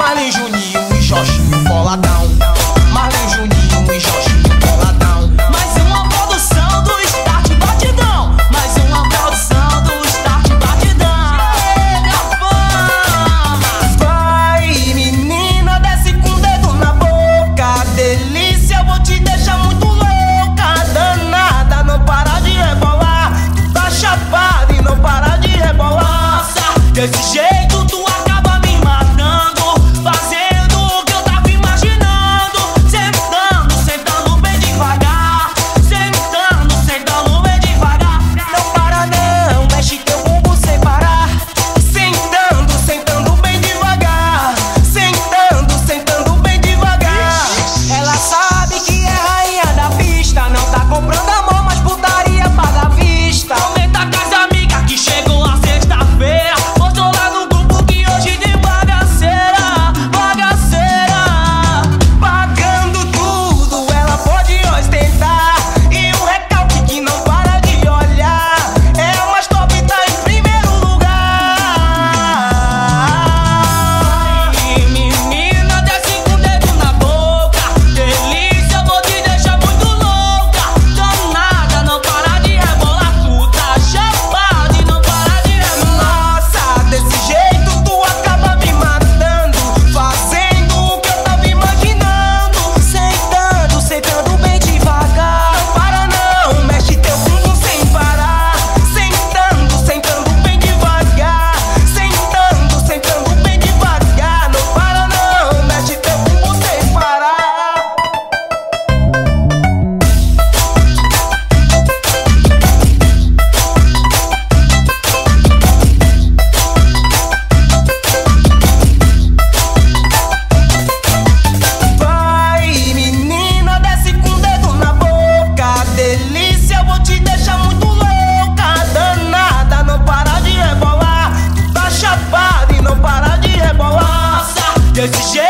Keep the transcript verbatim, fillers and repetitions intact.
Marlin, Juninho e Jorginho boladão. Marlin, Juninho e Jorginho boladão. Mais uma produção do Start Batidão. Mais uma produção do Start Batidão. Vai, menina, desce com o dedo na boca. Delícia, eu vou te deixar muito louca. Danada, não para de rebolar. Tu tá chapada e não para de rebolar. Nossa, desse jeito tu acaba me matando, fazendo o que eu tava imaginando. Sentando, sentando bem devagar. Sentando, sentando bem devagar. Não para não, mexe teu bumbum sem parar. Sentando, sentando bem devagar. Sentando, sentando bem devagar. Ela sabe que é rainha da pista. Não tá comprando amor, mas putaria paga à vista. Comenta com as amigas que chegou a sexta-feira. Postou lá no grupo que hoje tem bagaceira. Bagaceira, pagando tudo, ela pode ostentar. E um recalque que não para de olhar. É uma top, tá em primeiro lugar. Ai, menina, desce com o dedo na boca. Delícia, vou te deixar muito louca. Danada, não para de rebolar. Tu tá chapada e não para de rebolar. Nossa, desse jeito tu acaba me matando, fazendo o que eu tava imaginando. Sentando, sentando bem devagar. Não para não, mexe teu bumbum sem parar. Sentando, sentando bem devagar. Sentando, sentando bem devagar. Não para não, mexe teu bumbum sem parar. Vai, menina, desce com o dedo na boca. Delícia, eu vou te deixar muito louca. Danada, não para de rebolar. Tu tá chapada e não para de rebolar. Nossa, desse jeito